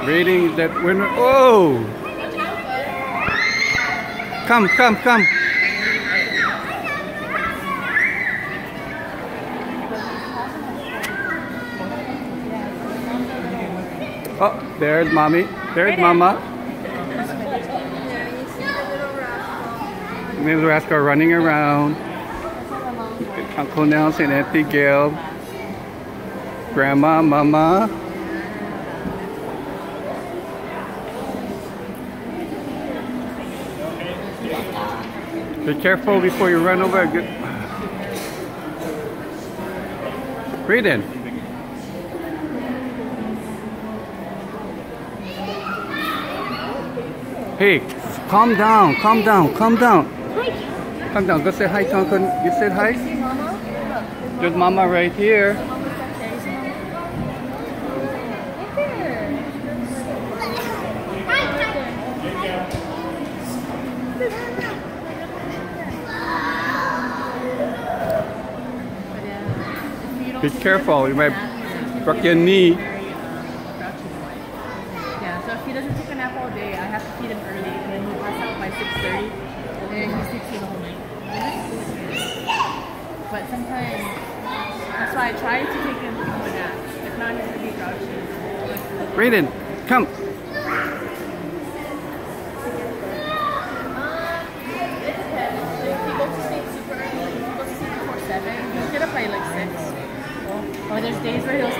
Reading that window. Oh! Come, come, come. Oh, there's mommy. There's mama. Little rascal running around. Uncle Nelson, Auntie Gail, Grandma, Mama. Be careful before you run over. Breathe in. Hey, calm down, calm down, calm down. Calm down, go say hi to Uncle. You said hi? There's Mama right here. Be careful, you might break your knee. Yeah, so if he doesn't take a nap all day, I have to feed him early, and then he'll pass out by 6:30, and then he sleeps through the whole night. But sometimes, that's why I try to take him to a nap. If not, he's going to be grouchy. Brayden, come. It depends. If he goes to sleep super early, if he goes to sleep before 7, he'll get up by like 6. Or there's days where he'll